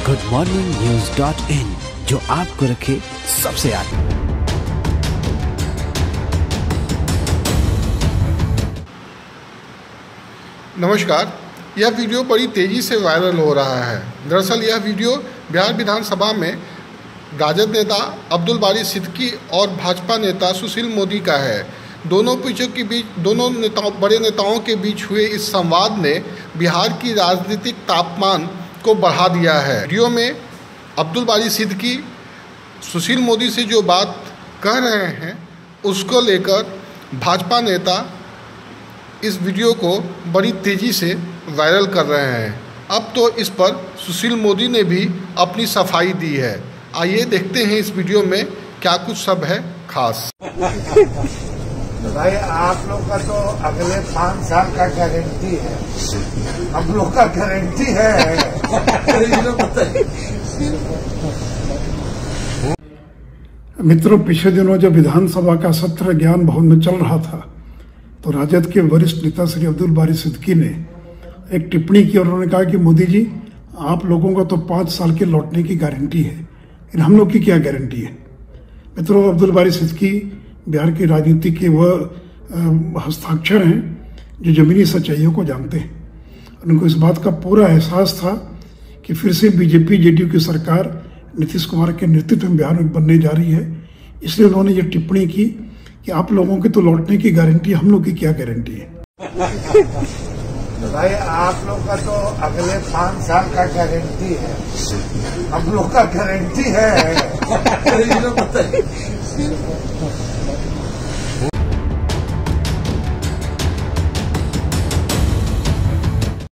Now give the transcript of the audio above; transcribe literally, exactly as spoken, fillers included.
Good morning news dot in, जो आपको रखे सबसे आगे। नमस्कार, यह वीडियो बड़ी तेजी से वायरल हो रहा है। दरअसल यह वीडियो बिहार विधानसभा में राजद नेता अब्दुल बारी सिद्दीकी और भाजपा नेता सुशील मोदी का है। दोनों पीछे के बीच दोनों नेताओं बड़े नेताओं के बीच हुए इस संवाद ने बिहार की राजनीतिक तापमान को बढ़ा दिया है। वीडियो में अब्दुल बारी सिद्दीकी सुशील मोदी से जो बात कह रहे हैं उसको लेकर भाजपा नेता इस वीडियो को बड़ी तेज़ी से वायरल कर रहे हैं। अब तो इस पर सुशील मोदी ने भी अपनी सफाई दी है। आइए देखते हैं इस वीडियो में क्या कुछ सब है खास। भाई आप लोग का तो अगले पाँच साल का गारंटी है, हम लोग का गारंटी है। मित्रों, पिछले दिनों जब विधानसभा का सत्र ज्ञान भवन में चल रहा था तो राजद के वरिष्ठ नेता श्री अब्दुल बारी सिद्दीकी ने एक टिप्पणी की और उन्होंने कहा कि मोदी जी, आप लोगों का तो पाँच साल के लौटने की गारंटी है, इन हम लोग की क्या गारंटी है। मित्रों, अब्दुल बारी सिद्दीकी बिहार की राजनीति के वह हस्ताक्षर हैं जो जमीनी सच्चाइयों को जानते हैं। उनको इस बात का पूरा एहसास था कि फिर से बीजेपी जेडीयू की सरकार नीतीश कुमार के नेतृत्व में बिहार में बनने जा रही है। इसलिए उन्होंने ये टिप्पणी की कि आप लोगों के तो लौटने की गारंटी, हम लोग की क्या गारंटी है। भाई आप लोग का तो अगले पाँच साल का गारंटी है, हम लोग का गारंटी है।